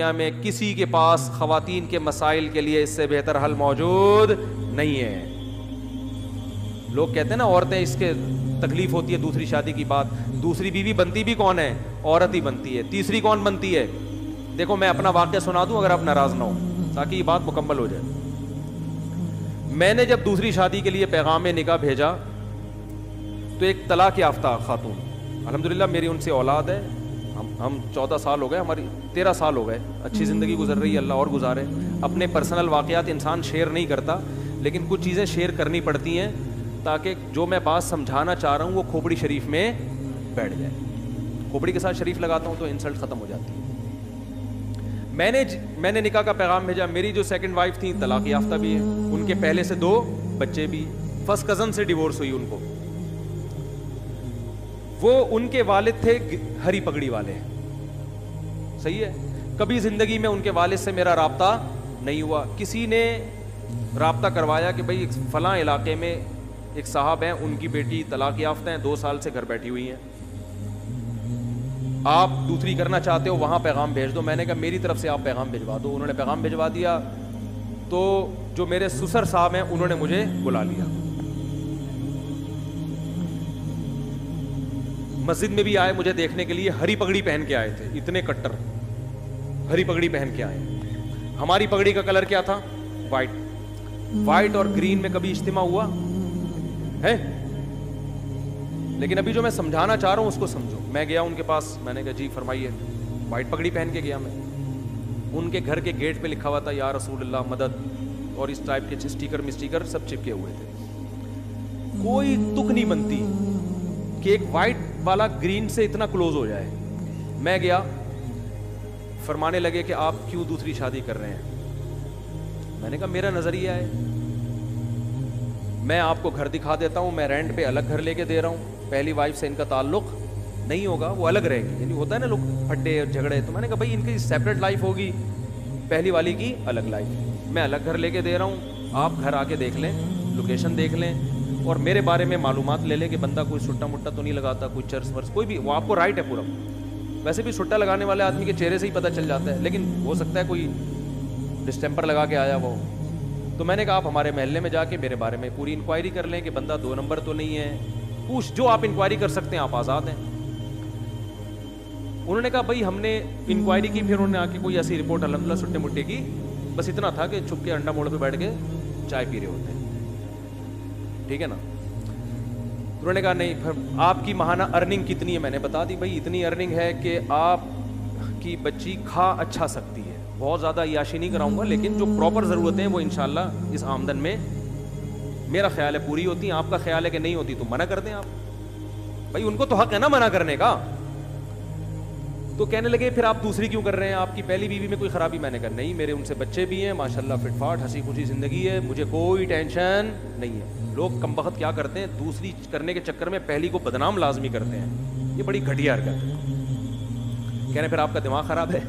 دنیا میں کسی کے پاس خواتین کے مسائل کے لیے اس سے بہتر حل موجود نہیں ہے. لوگ کہتے ہیں نا عورتیں اس کے تکلیف ہوتی ہے دوسری شادی کی بات, دوسری بیوی بنتی بھی کون ہے؟ عورت ہی بنتی ہے. تیسری کون بنتی ہے؟ دیکھو میں اپنا واقعہ سنا دوں اگر آپ ناراض نہ ہو تاکہ یہ بات مکمل ہو جائے. میں نے جب دوسری شادی کے لیے پیغام نکاح بھیجا تو ایک طلاق یافتہ خاتون, الحمدللہ میری ان سے اولاد ہے, ہم 14 سال ہو گئے, ہماری 13 سال ہو گئے, اچھی زندگی گزر رہی ہے, اللہ اور گزارے. اپنے پرسنل واقعات انسان شیئر نہیں کرتا, لیکن کچھ چیزیں شیئر کرنی پڑتی ہیں تاکہ جو میں بات سمجھانا چاہ رہا ہوں وہ کھوپڑی شریف میں بیٹھ جائے. کھوپڑی کے ساتھ شریف لگاتا ہوں تو انسلٹ ختم ہو جاتی ہے. میں نے نکاح کا پیغام بھیجا. میری جو سیکنڈ وائف تھی طلاق یافتہ بھی ہے, ان کے پہلے سے 2 بچے بھی, فرسٹ کزن سے ڈیورس ہوئی ان کو. وہ ان کے والد تھے ہری پگڑی والے, صحیح ہے. کبھی زندگی میں ان کے والد سے میرا رابطہ نہیں ہوا. کسی نے رابطہ کروایا کہ بھائی فلاں علاقے میں ایک صاحب ہیں, ان کی بیٹی طلاق یافتہ ہیں, 2 سال سے گھر بیٹھی ہوئی ہیں, آپ دوسری کرنا چاہتے ہو وہاں پیغام بھیج دو. میں نے کہا میری طرف سے آپ پیغام بھجوا دو. انہوں نے پیغام بھجوا دیا تو جو میرے سسر صاحب ہیں انہوں نے مجھے بلا لیا. مسجد میں بھی آئے مجھے دیکھنے کے لیے, ہری پگڑی پہن کے آئے تھے, اتنے کٹر ہری پگڑی پہن کے آئے. ہماری پگڑی کا کلر کیا تھا؟ وائٹ. وائٹ اور گرین میں کبھی اجتماع ہوا ہے؟ لیکن ابھی جو میں سمجھانا چاہ رہا ہوں اس کو سمجھو. میں گیا ان کے پاس, میں نے کہا جی فرمائیے. وائٹ پگڑی پہن کے گیا میں. ان کے گھر کے گیٹ پہ لکھا ہوا تھا یا رسول اللہ مدد, اور اس ٹائپ کے اسٹیکر سب چپکے ہوئے تھے. کوئی تک نہیں بنتی کہ ایک وائٹ والا گرین سے اتنا کلوز ہو جائے. میں گیا, فرمانے لگے کہ آپ کیوں دوسری شادی کر رہے ہیں؟ میں نے کہا میرا نظریہ ہے, میں آپ کو گھر دکھا دیتا ہوں, میں رینٹ پہ الگ گھر لے کے دے رہا ہوں, پہلی وائف سے ان کا تعلق نہیں ہوگا, وہ الگ رہے گی. یعنی ہوتا ہے نا لوگ پھڈے جھگڑے, تو میں نے کہا بھائی ان کی سیپریٹ لائف ہوگی, پہلی والی کی الگ لائف. میں الگ گھر لے کے دے رہا ہوں, آپ گھر آ کے دیکھ لیں, لوکیشن دیکھ لیں, اور میرے بارے میں معلومات لے لیں کہ بندہ کوئی سٹا مٹا تو نہیں لگاتا, کوئی چرس ورس کوئی بھی, وہ آپ کو رائٹ ہے پورا. ویسے بھی سٹا لگانے والے آدمی کے چہرے سے ہی پتہ چل جاتا ہے, لیکن ہو سکتا ہے کوئی ڈسٹمپر لگا کے آیا وہ. تو میں نے کہا آپ ہمارے محلے میں جا کے میرے بارے میں پوری انکوائری کر لیں کہ بندہ 2 نمبر تو نہیں ہے, پوچھ جو آپ انکوائری کر سکتے ہیں, آپ آزاد ہیں. انہوں نے کہا بھائی ہم نے انکوائری کی, پھر انہوں نے آ کے کوئی ایسی رپورٹ الحمدللہ سٹے مٹے کی, بس اتنا تھا کہ چھپ کے انڈا موڑ پہ بیٹھ کے چائے پی رہے ہوتے ہیں, ٹھیک ہے نا. انہوں نے کہا نہیں, پھر آپ کی ماہانہ ارننگ کتنی ہے؟ میں نے بتا دی بھائی اتنی ارننگ ہے کہ آپ کی بچی کھا اچھا سکتی ہے, بہت زیادہ عیاشی نہیں کراؤں گا, لیکن جو پراپر ضرورتیں ہیں وہ انشاءاللہ اس آمدن میں میرا خیال ہے پوری ہوتی ہیں. آپ کا خیال ہے کہ نہیں ہوتی تو منع کر دیں آپ, بھائی ان کو تو حق ہے نا منع کرنے کا. تو کہنے لگے پھر آپ دوسری کیوں کر رہے ہیں, آپ کی پہلی بیوی میں کوئی خرابی؟ میں نے کہا نہیں, میرے ان سے بچے بھی ہیں ماشاءاللہ, فٹ فاٹ ہنسی خوشی زندگی ہے, مجھے کوئی ٹینشن نہیں ہے. لوگ کم بخت کیا کرتے ہیں, دوسری کرنے کے چکر میں پہلی کو بدنام لازمی کرتے ہیں, یہ بڑی گھٹیا حرکت ہے. کہنے پھر آپ کا دماغ خراب ہے,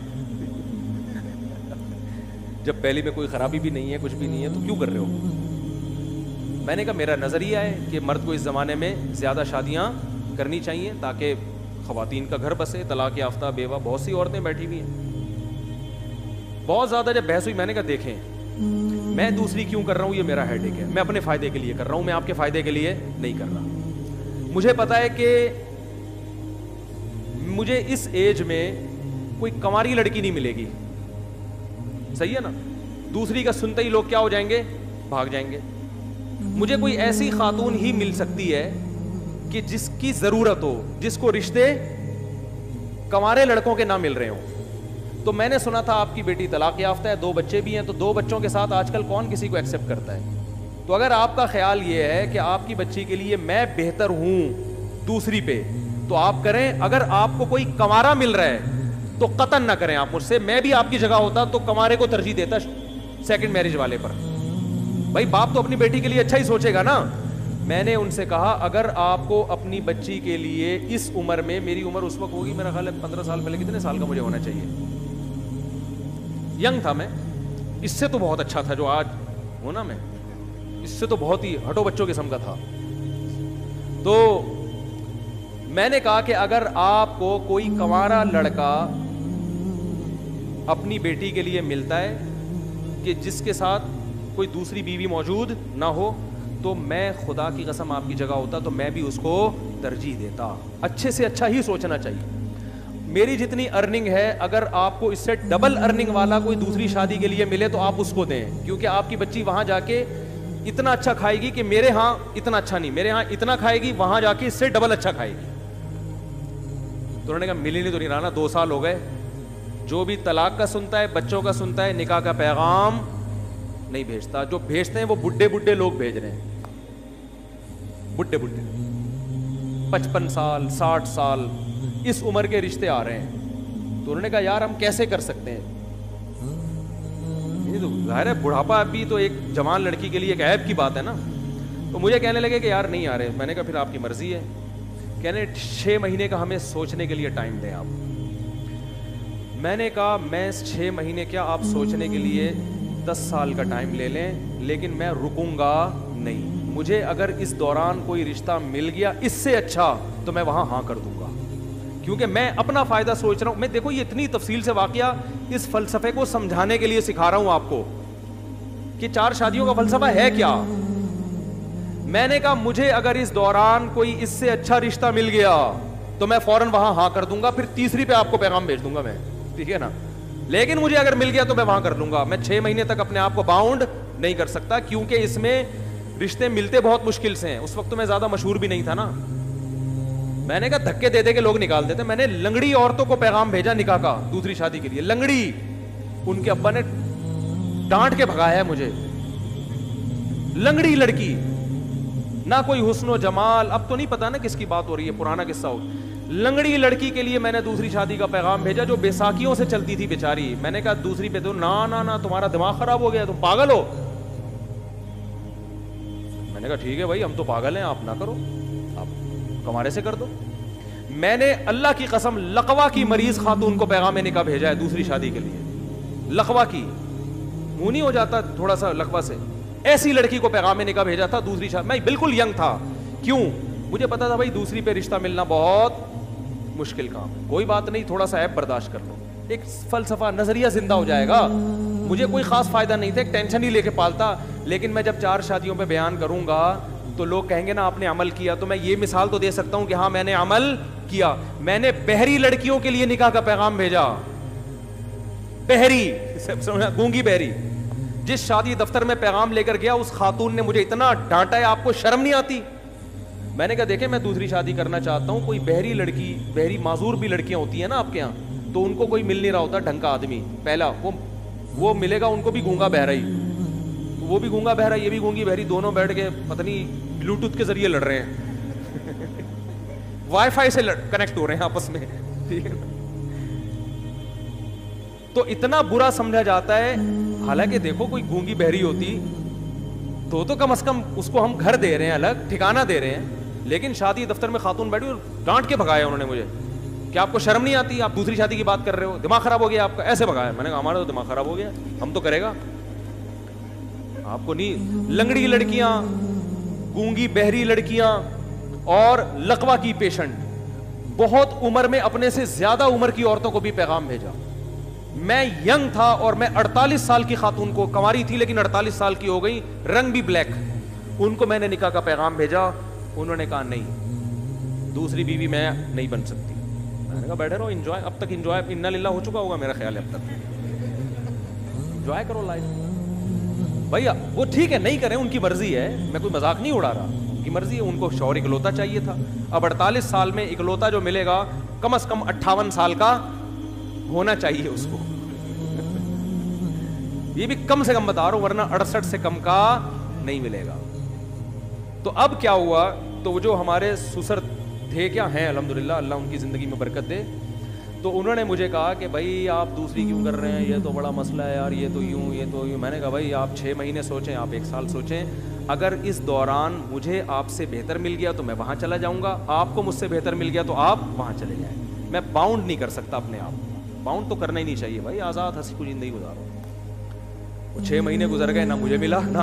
جب پہلی میں کوئی خرابی بھی نہیں ہے, کچھ بھی نہیں ہے, تو کیوں کر رہے ہو؟ میں نے کہا میرا نظریہ ہے کہ مرد کو اس زمانے میں زیادہ شادیاں کرنی چاہیے تاکہ خواتین کا گھر بسے. طلاق یافتہ بیوہ بہت سی عورتیں بیٹھی ہوئی ہیں. بہت زیادہ جب بحث ہوئی, میں نے کہا دیکھیں میں دوسری کیوں کر رہا ہوں, یہ میرا ہیڈیک ہے, میں اپنے فائدے کے لیے کر رہا ہوں, میں آپ کے فائدے کے لیے نہیں کر رہا. مجھے پتا ہے کہ مجھے اس ایج میں کوئی کنواری لڑکی نہیں ملے گی, صحیح ہے نا. دوسری کا سنتے ہی لوگ کیا ہو جائیں گے, بھاگ جائیں گے. مجھے کوئی ایسی خاتون ہی مل سکتی ہے کہ جس کی ضرورت ہو, جس کو رشتے کنوارے لڑکوں کے نہ مل رہے ہوں. تو میں نے سنا تھا آپ کی بیٹی طلاق یافتہ ہے, 2 بچے بھی ہیں, تو 2 بچوں کے ساتھ آج کل کون کسی کو ایکسیپٹ کرتا ہے. تو اگر آپ کا خیال یہ ہے کہ آپ کی بچی کے لیے میں بہتر ہوں دوسری پہ, تو آپ کریں. اگر آپ کو کوئی کنوارا مل رہا ہے تو قطعاً نہ کریں آپ مجھ سے. میں بھی آپ کی جگہ ہوتا تو کنوارے کو ترجیح دیتا سیکنڈ میرج والے پر. بھائی باپ تو اپنی بیٹی کے لیے اچھا ہی سوچے گا نا. میں نے ان سے کہا اگر آپ کو اپنی بچی کے لیے اس عمر میں, میری عمر اس وقت ہوگی میرا خیال ہے 15 سال پہلے, کتنے سال کا مجھے ہونا چاہیے, ینگ تھا میں, اس سے تو بہت اچھا تھا جو آج ہونا, میں اس سے تو بہت ہی ہٹو بچوں قسم کا تھا. تو میں نے کہا کہ اگر آپ کو کوئی کنوارا لڑکا اپنی بیٹی کے لیے ملتا ہے کہ جس کے ساتھ کوئی دوسری بیوی موجود نہ ہو, تو میں خدا کی قسم آپ کی جگہ ہوتا تو میں بھی اس کو ترجیح دیتا. اچھے سے اچھا ہی سوچنا چاہیے. میری جتنی ارننگ ہے, اگر آپ کو اس سے ڈبل ارننگ والا کوئی دوسری شادی کے لیے ملے تو آپ اس کو دیں, کیونکہ آپ کی بچی وہاں جا کے اتنا اچھا کھائے گی کہ میرے ہاں اتنا اچھا نہیں, میرے ہاں اتنا کھائے گی, وہاں جا کے اس سے ڈبل اچھا کھائے گی. تو انہوں نے کہا ملی نہیں تو نہیں رہنا, 2 سال ہو گئے. جو بھی طلاق کا سنتا ہے, بچوں کا سنتا ہے, نکاح کا پیغام نہیں بھیجتا. جو بھیجتے ہیں وہ بڈھے لوگ بھیج رہے ہیں, بڈھے 55 سال 60 سال اس عمر کے رشتے آ رہے ہیں. تو انہوں نے کہا یار ہم کیسے کر سکتے ہیں, یہ تو ظاہر ہے بڑھاپا بھی تو ایک جوان لڑکی کے لیے ایک عیب کی بات ہے نا. تو مجھے کہنے لگے کہ یار نہیں آ رہے. میں نے کہا پھر آپ کی مرضی ہے. کہنے 6 مہینے کا ہمیں سوچنے کے لیے ٹائم دیں آپ. میں نے کہا میں 6 مہینے کیا, آپ سوچنے کے لیے 10 سال کا ٹائم لے لیں, لیکن میں رکوں گا نہیں. مجھے اگر اس دوران کوئی رشتہ مل گیا اس سے اچھا تو میں وہاں ہاں کر دوں گا, کیونکہ میں اپنا فائدہ سوچ رہا ہوں. میں دیکھو یہ اتنی تفصیل سے واقعہ اس فلسفے کو سمجھانے کے لیے سکھا رہا ہوں آپ کو کہ 4 شادیوں کا فلسفہ ہے کیا. میں نے کہا مجھے اگر اس دوران کوئی اس سے اچھا رشتہ مل گیا تو میں فوراً وہاں ہاں کر دوں گا, پھر تیسری پہ آپ کو پیغام بھیج دوں گا میں, ٹھیک ہے نا. لیکن مجھے اگر مل گیا تو میں وہاں کر لوں گا. میں 6 مہینے تک اپنے آپ کو باؤنڈ نہیں کر سکتا, کیونکہ اس میں رشتے ملتے بہت مشکل سے ہیں. اس وقت تو میں زیادہ مشہور بھی نہیں تھا نا. میں نے کہا دھکے دے دے کے لوگ نکال دیتے. میں نے لنگڑی عورتوں کو پیغام بھیجا نکاح کا دوسری شادی کے لیے. لنگڑی, ان کے ابا نے ڈانٹ کے بھگایا ہے مجھے. لنگڑی لڑکی, نہ کوئی حسن و جمال, اب تو نہیں پتا نا کس کی بات ہو رہی ہے, پرانا قصہ ہو. لنگڑی لڑکی کے لیے میں نے دوسری شادی کا پیغام بھیجا جو بیساکھیوں سے چلتی تھی بیچاری. میں نے کہا دوسری پہ تو نا تمہارا دماغ خراب ہو گیا, تم پاگل ہو. میں نے کہا ٹھیک ہے بھائی ہم تو پاگل ہیں, آپ نہ کرو, آپ کمارے سے کر دو. میں نے اللہ کی قسم لقوا کی مریض خاتون کو پیغام نکاح بھیجا ہے دوسری شادی کے لیے. لقوا کی, منہ نہیں ہو جاتا تھوڑا سا لقوا سے, ایسی لڑکی کو پیغام نکاح بھیجا تھا دوسری شادی. میں بالکل ینگ تھا, کیوں, مجھے پتا تھا بھائی دوسری پہ رشتہ ملنا بہت مشکل کام ہے. کوئی بات نہیں, تھوڑا سا ایپ برداشت کر لو, ایک فلسفہ نظریہ زندہ ہو جائے گا. مجھے کوئی خاص فائدہ نہیں تھا, ایک ٹینشن ہی لے کے پالتا. لیکن میں جب 4 شادیوں پہ بیان کروں گا تو لوگ کہیں گے نا آپ نے عمل کیا. تو میں یہ مثال تو دے سکتا ہوں کہ ہاں میں نے عمل کیا. میں نے بہری لڑکیوں کے لیے نکاح کا پیغام بھیجا. بہری, گونگی بہری. جس شادی دفتر میں پیغام لے کر گیا اس خاتون نے مجھے اتنا ڈانٹا ہے, آپ کو شرم نہیں آتی. میں نے کہا دیکھیں میں دوسری شادی کرنا چاہتا ہوں, کوئی بہری لڑکی, بہری معذور بھی لڑکیاں ہوتی ہیں نا آپ کے یہاں, تو ان کو کوئی مل نہیں رہا ہوتا ڈھنگ کا آدمی. پہلا وہ ملے گا ان کو بھی گونگا بہرا ہی, وہ بھی گونگا بہرا, یہ بھی گونگی بہری, دونوں بیٹھ کے پتہ نہیں بلوٹوتھ کے ذریعے لڑ رہے ہیں, وائی فائی سے کنیکٹ ہو رہے ہیں آپس میں, ٹھیک ہے. تو اتنا برا سمجھا جاتا ہے. حالانکہ دیکھو کوئی گونگی بہری ہوتی تو کم از کم اس کو ہم گھر دے رہے ہیں, الگ ٹھکانہ دے رہے ہیں. لیکن شادی دفتر میں خاتون بیٹھی اور ڈانٹ کے بھگایا انہوں نے مجھے کہ آپ کو شرم نہیں آتی, آپ دوسری شادی کی بات کر رہے ہو, دماغ خراب ہو گیا آپ کا, ایسے بھگایا. میں نے کہا ہمارا تو دماغ خراب ہو گیا, ہم تو کرے گا, آپ کو نہیں. لنگڑی لڑکیاں, گونگی بہری لڑکیاں اور لقوا کی پیشنٹ, بہت عمر میں اپنے سے زیادہ عمر کی عورتوں کو بھی پیغام بھیجا. میں ینگ تھا اور میں 48 سال کی خاتون کو, کنواری تھی لیکن 48 سال کی ہو گئی, رنگ بھی بلیک, ان کو میں نے نکاح کا پیغام بھیجا. انہوں نے کہا نہیں دوسری بیوی میں نہیں بن سکتی. میں نے کہا بیٹھے رہو, انجوائے, اب تک انجوائے انا للہ ہو چکا ہوگا میرا خیال ہے, اب تک انجوائے کرو لائف. بھیا وہ ٹھیک ہے نہیں کریں, ان کی مرضی ہے, میں کوئی مذاق نہیں اڑا رہا, ان کی مرضی ہے. ان کو شوہر اکلوتا چاہیے تھا. اب 48 سال میں اکلوتا جو ملے گا کم از کم 58 سال کا ہونا چاہیے اس کو, یہ بھی کم سے کم بتا رہا ہوں, ورنہ 68 سے کم کا نہیں ملے گا. تو اب کیا ہوا, تو وہ جو ہمارے سسر تھے, کیا ہیں الحمدللہ, اللہ ان کی زندگی میں برکت دے, تو انہوں نے مجھے کہا کہ بھائی آپ دوسری کیوں کر رہے ہیں, یہ تو بڑا مسئلہ ہے یار, یہ تو یوں یہ تو یوں. میں نے کہا بھائی آپ 6 مہینے سوچیں, آپ 1 سال سوچیں, اگر اس دوران مجھے آپ سے بہتر مل گیا تو میں وہاں چلا جاؤں گا, آپ کو مجھ سے بہتر مل گیا تو آپ وہاں چلے جائیں. میں باؤنڈ نہیں کر سکتا اپنے آپ, باؤنڈ تو کرنا ہی نہیں چاہیے بھائی, آزاد ہنسی کو زندگی گزارو. وہ 6 مہینے گزر گئے, نہ مجھے ملا نہ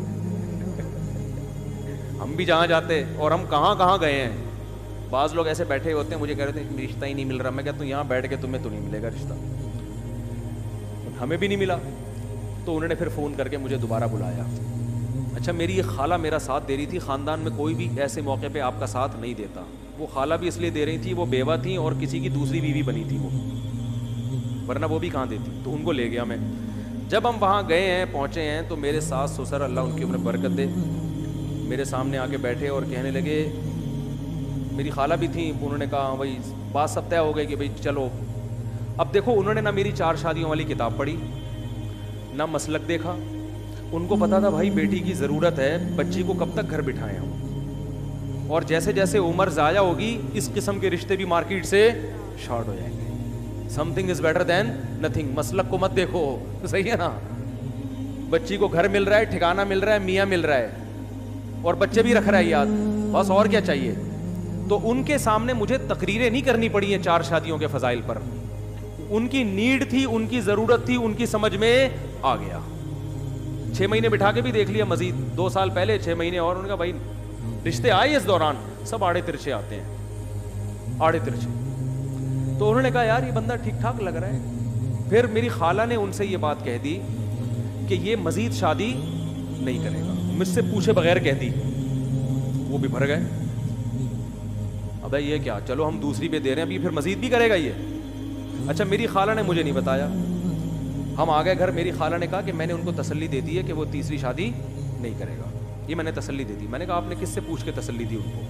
ہم بھی جہاں جاتے, اور ہم کہاں کہاں گئے ہیں. بعض لوگ ایسے بیٹھے ہوتے ہیں مجھے کہہ رہے تھے رشتہ ہی نہیں مل رہا. میں کہتا ہوں یہاں بیٹھ کے تمہیں تو نہیں ملے گا رشتہ. हमें भी नहीं मिला। तो उन्होंने फिर फ़ोन करके मुझे दोबारा बुलाया। अच्छा, मेरी ये खाला मेरा साथ दे रही थी, ख़ानदान में कोई भी ऐसे मौके पे आपका साथ नहीं देता। वो खाला भी इसलिए दे रही थी, वो बेवा थी और किसी की दूसरी बीवी बनी थी वो, वरना वो भी कहाँ देती। तो उनको ले गया मैं। जब हम वहाँ गए हैं, पहुँचे हैं, तो मेरे सास ससुर, अल्लाह उनकी उम्र बरकत दे, मेरे सामने आके बैठे और कहने लगे, मेरी खाला भी थी, उन्होंने कहा भाई बात सब तय हो गई कि भाई चलो। अब देखो, उन्होंने ना मेरी 4 शादियों वाली किताब पढ़ी, ना मसलक देखा। उनको पता था भाई बेटी की ज़रूरत है, बच्ची को कब तक घर बिठाएं हम, और जैसे जैसे उम्र ज़ाया होगी इस किस्म के रिश्ते भी मार्केट से शॉर्ट हो जाएंगे। Something is better than nothing. मसलक को मत देखो, सही है ना। बच्ची को घर मिल रहा है, ठिकाना मिल रहा है, मियाँ मिल रहा है, और बच्चे भी रख रहा है याद, बस और क्या चाहिए। तो उनके सामने मुझे तकरीरें नहीं करनी पड़ी हैं 4 शादियों के फजाइल पर। उनकी नीड थी, उनकी ज़रूरत थी, उनकी समझ में आ गया। 6 महीने बिठा के भी देख लिया, मजीद 2 साल पहले 6 महीने और। उनका भाई रिश्ते आए इस दौरान, सब आड़े तिरछे आते हैं, आड़े तिरछे। तो उन्होंने कहा यार ये बंदा ठीक ठाक लग रहा है। फिर मेरी खाला ने उनसे ये बात कह दी कि ये मजीद शादी नहीं करेगा, मुझसे पूछे बगैर कह दी। वो भी भर गए, अबे ये क्या, चलो हम दूसरी पे दे रहे हैं, अभी फिर मजीद भी करेगा ये। अच्छा, मेरी खाला ने मुझे नहीं बताया। हम आ गए घर, मेरी खाला ने कहा कि मैंने उनको तसल्ली दे दी है कि वो तीसरी शादी नहीं करेगा, ये मैंने तसल्ली दे दी। मैंने कहा आपने किससे पूछ के तसल्ली दी उनको?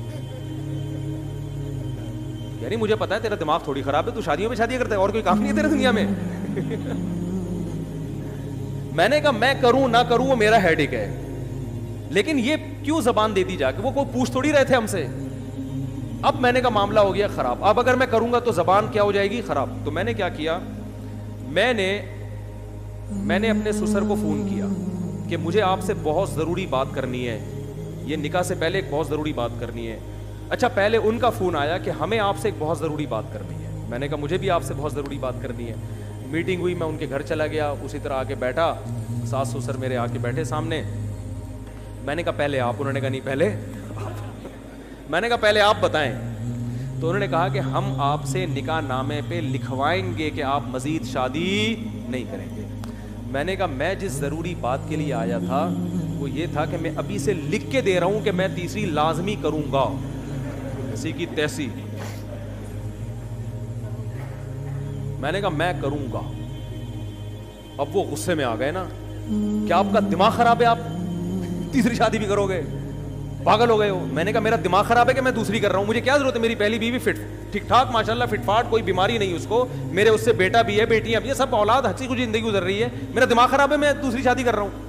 यानी मुझे पता है तेरा दिमाग थोड़ी खराब है, तू शादियों में शादी करता है, और कोई काम नहीं है तेरे दुनिया में। मैंने कहा मैं करूं ना करूं वो मेरा हेडेक है, लेकिन ये क्यों जबान दे दी जाके, वो पूछ थोड़ी रहे थे हमसे। अब मैंने कहा मामला हो गया खराब, अब अगर मैं करूंगा तो जबान क्या हो जाएगी, खराब। तो मैंने क्या किया, मैंने अपने ससुर को फोन किया कि मुझे आपसे बहुत जरूरी बात करनी है, ये निकाह से पहले एक बहुत जरूरी बात करनी है। अच्छा, पहले उनका फोन आया कि हमें आपसे एक बहुत जरूरी बात करनी है। मैंने कहा मुझे भी आपसे बहुत जरूरी बात करनी है। मीटिंग हुई, मैं उनके घर चला गया, उसी तरह आके बैठा, सास ससुर मेरे आके बैठे सामने। मैंने कहा पहले आप, उन्होंने कहा नहीं पहले आप। मैंने कहा पहले आप बताएं। तो उन्होंने कहा कि हम आपसे निकाह नामे पे लिखवाएंगे कि आप मजीद शादी नहीं करेंगे। मैंने कहा मैं जिस ज़रूरी बात के लिए आया था वो ये था कि मैं अभी से लिख के दे रहा हूं कि मैं तीसरी लाजमी करूंगा, ऐसी की तैसी। मैंने कहा मैं करूंगा। अब वो गुस्से में आ गए ना, क्या आपका दिमाग खराब है, आप तीसरी शादी भी करोगे, पागल हो गए हो। मैंने कहा मेरा दिमाग खराब है कि मैं दूसरी कर रहा हूं, मुझे क्या जरूरत है, मेरी पहली बीवी फिट ठीक ठाक माशाल्लाह फिटफाट, कोई बीमारी नहीं उसको, मेरे उससे बेटा भी है, बेटियां भी है, सब औलाद हंसी खुशी जिंदगी गुजर रही है। मेरा दिमाग खराब है, मैं दूसरी शादी कर रहा हूं।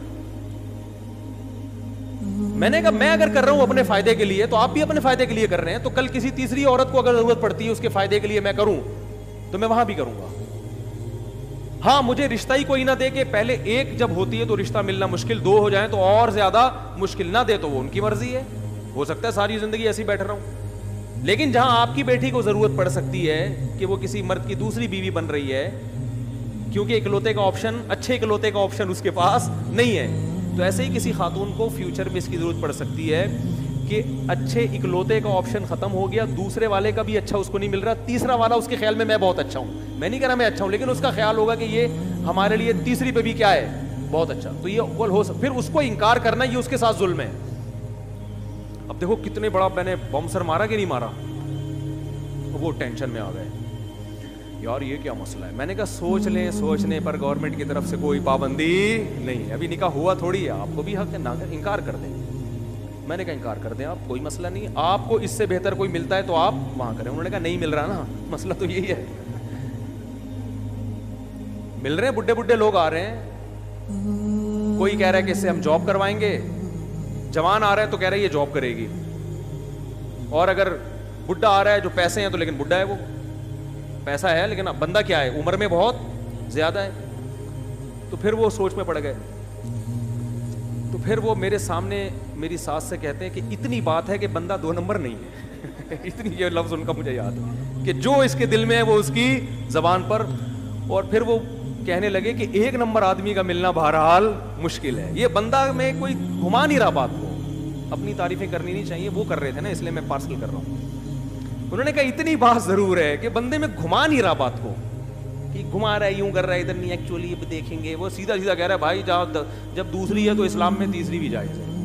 मैंने कहा मैं अगर कर रहा हूं अपने फायदे के लिए तो आप भी अपने फायदे के लिए कर रहे हैं, तो कल किसी तीसरी औरत को अगर जरूरत पड़ती है उसके फायदे के लिए मैं करूं तो मैं वहां भी करूंगा। हाँ, मुझे रिश्ता ही कोई ना दे के पहले एक जब होती है तो रिश्ता मिलना मुश्किल, 2 हो जाए तो और ज्यादा मुश्किल, ना दे तो वो उनकी मर्जी है, हो सकता है सारी जिंदगी ऐसी बैठ रहा हूं। लेकिन जहां आपकी बेटी को जरूरत पड़ सकती है कि वो किसी मर्द की दूसरी बीवी बन रही है, क्योंकि इकलौते का ऑप्शन, अच्छे इकलौते का ऑप्शन उसके पास नहीं है, तो ऐसे ही किसी खातून को फ्यूचर में इसकी जरूरत पड़ सकती है कि अच्छे इकलौते का ऑप्शन खत्म हो गया, दूसरे वाले का भी अच्छा उसको नहीं मिल रहा, तीसरा वाला उसके ख्याल में मैं बहुत अच्छा हूं। मैं नहीं कह रहा मैं अच्छा हूं, लेकिन उसका ख्याल होगा कि ये हमारे लिए तीसरी पे भी क्या है, बहुत अच्छा, तो ये हो सकता, फिर उसको इनकार करना ये उसके साथ जुल्म है। अब देखो कितने बड़ा मैंने बम सर मारा कि नहीं मारा, वो टेंशन में आ गए, यार ये क्या मसला है। मैंने कहा सोच लें, सोचने पर गवर्नमेंट की तरफ से कोई पाबंदी नहीं है, अभी निकाह हुआ थोड़ी है, आपको भी हक है ना इनकार कर दें। मैंने कहा इनकार कर दें आप, कोई मसला नहीं, आपको इससे बेहतर कोई मिलता है तो आप वहां करें। उन्होंने कहा नहीं मिल रहा ना, मसला तो यही है, मिल रहे हैं बुड्ढे बुड्ढे लोग आ रहे हैं, कोई कह रहा है कि इससे हम जॉब करवाएंगे, जवान आ रहा है तो कह रहा है ये जॉब करेगी, और अगर बुड्ढा आ रहा है जो पैसे हैं तो, लेकिन बुड्ढा है वो, पैसा है लेकिन बंदा क्या है, उम्र में बहुत ज्यादा है। तो फिर वो सोच में पड़ गए। तो फिर वो मेरे सामने मेरी सास से कहते हैं कि इतनी बात है कि बंदा 2 नंबर नहीं है। इतनी, ये लफ्ज उनका मुझे याद है कि जो इसके दिल में है वो उसकी जबान पर। और फिर वो कहने लगे कि 1 नंबर आदमी का मिलना बहरहाल मुश्किल है, ये बंदा में कोई घुमा नहीं रहा बात को, अपनी तारीफें करनी नहीं चाहिए, वो कर रहे थे ना, इसलिए मैं पार्सल कर रहा हूं। उन्होंने कहा इतनी बात जरूर है कि बंदे में घुमा नहीं रहा बात को, کہ گھما رہا ہے, یوں کر رہا ہے, ادھر نہیں, ایکچولی دیکھیں گے. وہ سیدھا سیدھا کہہ رہا ہے بھائی جب دوسری ہے تو اسلام میں تیسری بھی جائز ہے.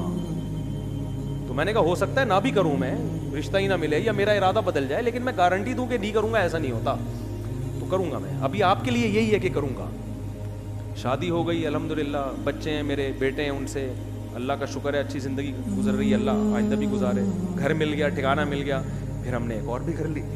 تو میں نے کہا ہو سکتا ہے نہ بھی کروں میں, رشتہ ہی نہ ملے یا میرا ارادہ بدل جائے, لیکن میں گارنٹی دوں کہ نہیں کروں گا ایسا نہیں ہوتا. تو کروں گا میں. ابھی آپ کے لیے یہی ہے کہ کروں گا. شادی ہو گئی الحمدللہ, بچے ہیں میرے, بیٹے ہیں, ان سے اللہ کا شکر ہے اچھی زندگی گزر رہی ہے, اللہ آئندہ بھی گزارے. گھر مل گیا, ٹھکانہ مل گیا, پھر ہم نے ایک اور بھی کر لی.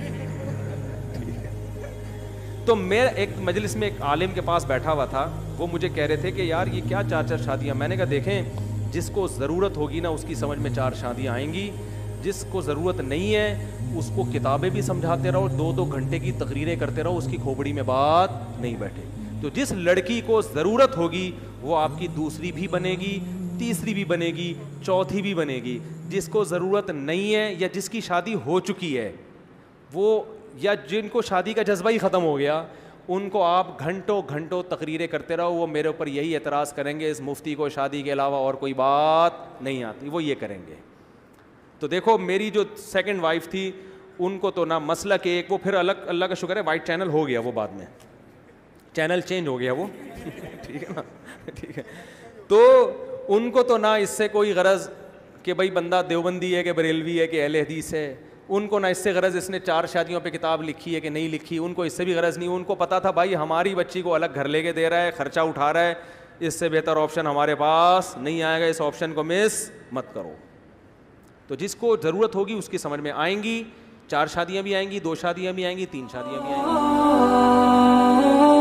تو میں ایک مجلس میں ایک عالم کے پاس بیٹھا ہوا تھا, وہ مجھے کہہ رہے تھے کہ یار یہ کیا 4 شادیاں. میں نے کہا دیکھیں جس کو ضرورت ہوگی نا اس کی سمجھ میں 4 شادیاں آئیں گی, جس کو ضرورت نہیں ہے اس کو کتابیں بھی سمجھاتے رہو, 2 گھنٹے کی تقریریں کرتے رہو, اس کی کھوپڑی میں بات نہیں بیٹھے. تو جس لڑکی کو ضرورت ہوگی وہ آپ کی دوسری بھی بنے گی, تیسری بھی بنے گی, چوتھی بھی بنے گی. جس کو ضرورت نہیں ہے یا جس کی شادی ہو چکی ہے وہ, یا جن کو شادی کا جذبہ ہی ختم ہو گیا, ان کو آپ گھنٹوں گھنٹوں تقریریں کرتے رہو, وہ میرے اوپر یہی اعتراض کریں گے اس مفتی کو شادی کے علاوہ اور کوئی بات نہیں آتی, وہ یہ کریں گے. تو دیکھو میری جو سیکنڈ وائف تھی ان کو تو نہ مسلک ایک, وہ پھر الگ اللہ کا شکر ہے وائٹ چینل ہو گیا, وہ بعد میں چینل چینج ہو گیا وہ. ٹھیک ہے نا, ٹھیک ہے. تو ان کو تو نہ اس سے کوئی غرض کہ بھائی بندہ دیوبندی ہے کہ بریلوی ہے کہ اہل حدیث ہے, ان کو نہ اس سے غرض اس نے 4 شادیوں پہ کتاب لکھی ہے کہ نہیں لکھی, ان کو اس سے بھی غرض نہیں. ان کو پتا تھا بھائی ہماری بچی کو الگ گھر لے کے دے رہا ہے, خرچہ اٹھا رہا ہے, اس سے بہتر آپشن ہمارے پاس نہیں آئے گا, اس آپشن کو مس مت کرو. تو جس کو ضرورت ہوگی اس کی سمجھ میں آئیں گی, 4 شادیاں بھی آئیں گی, 2 شادیاں بھی آئیں گی, 3 شادیاں بھی آئیں گی.